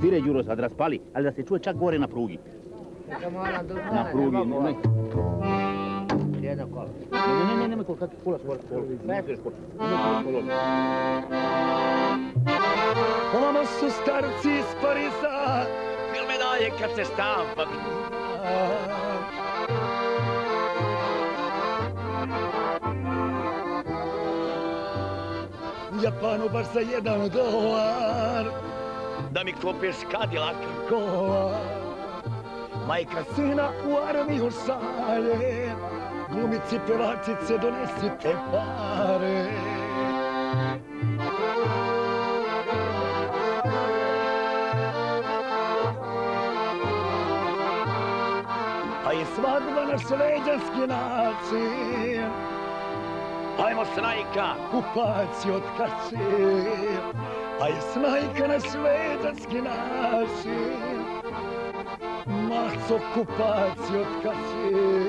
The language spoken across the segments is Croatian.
Svire Đuro sad raspali, ali da se čuje čak gore na prugi. Na prugi, ne. Jedno kolo. Ne, nemoj kula skoro. Ne sviješ kolo. Ovo su starci iz Pariza, Film medalje kad se štampa. U Japanu baš za $1 Da mi kupiš Cadillac. kola. Majka sina u armiju šalje, glumici pevačice donesite pare. A i svadba na šveđanski način, Ajmo snajka. kupac i otkači. A i snajka na šveđanski način, maco kupac i otkači.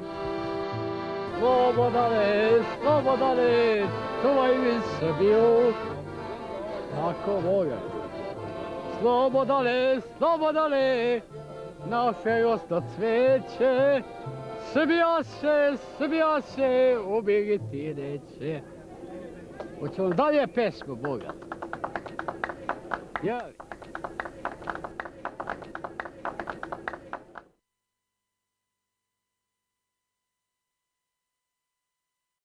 Slobodane, čuvaj mi Srbiju, tako Boga. Slobodane, naše osta cveće, Srbija se ubiti neće. Hoćemo dalje pesmu Boga. Jeli?